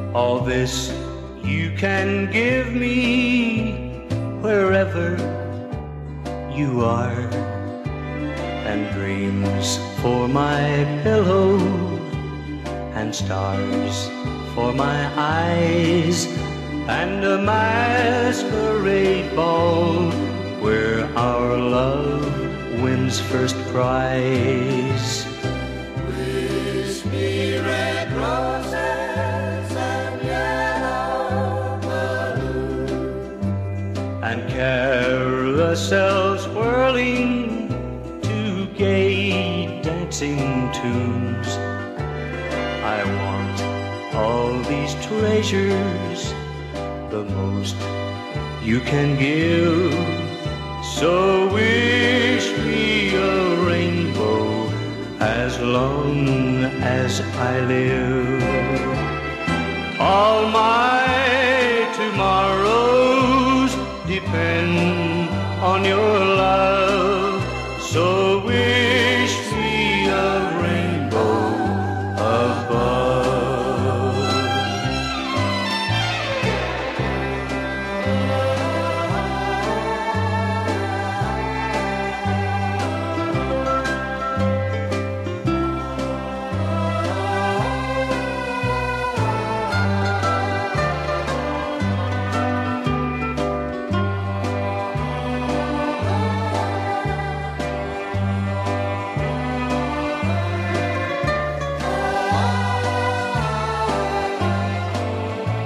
All this you can give me wherever you are, and dreams for my pillow, and stars for my eyes, and a masquerade ball where our love wins first prize. Wish me red roses and yellow balloons, and carousels whirling to gay dancing tunes. I want all these treasures, the most you can give. So wish me a rainbow as long as I live. All my tomorrows depend on your love, so wish me a rainbow above.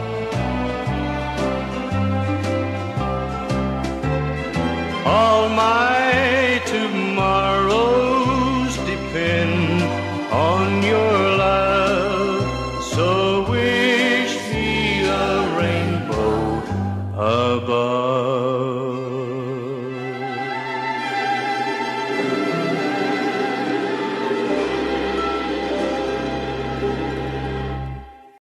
All my